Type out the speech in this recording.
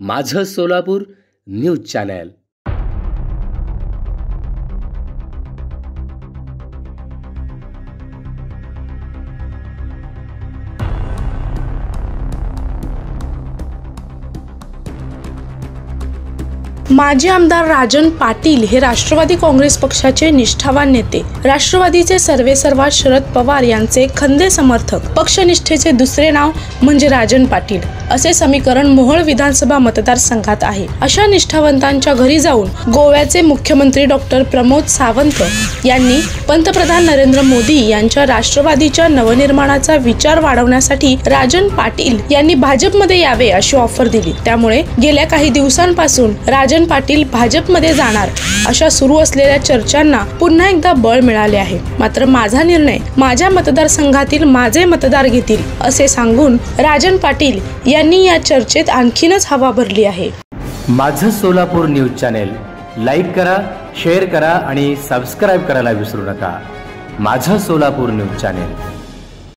माझं Solapur news channel. माजी आमदार राजन पाटील हे राष्ट्रवादी काँग्रेस पक्षाचे निष्ठावान नेते, राष्ट्रवादीचे सर्वेसर्वा शरद पवार यांचे खंदे समर्थक, पक्षनिष्ठेचे दुसरे नाव म्हणजे राजन पाटील असे समीकरण मोहोळ विधानसभा मतदारसंघात आहे। अशा निष्ठावंतांच्या घरी जाऊन गोव्याचे मुख्यमंत्री डॉक्टर प्रमोद सावंत यांनी पंतप्रधान नरेंद्र मोदी यांच्या राष्ट्रवादीच्या नवनिर्माणाचा विचार वाढवण्यासाठी राजन पाटील यांनी भाजपमध्ये यावे अशी ऑफर दिली। त्यामुळे गेल्या काही दिवसांपासून राजन पाटील भाजपमध्ये जाणार अशा सुरू असलेल्या चर्चांना पुन्हा एकदा बळ मिळाले आहे। मात्र माझा निर्णय माझ्या मतदारसंघातील माझे मतदार घेतील असे सांगून राजन पाटील यांनी या चर्चेत आणखीनच हवा भरली आहे। माझं सोलापूर न्यूज चॅनल लाईक करा, शेअर करा आणि सबस्क्राइब करायला विसरू नका। माझं सोलापूर न्यूज चॅनल।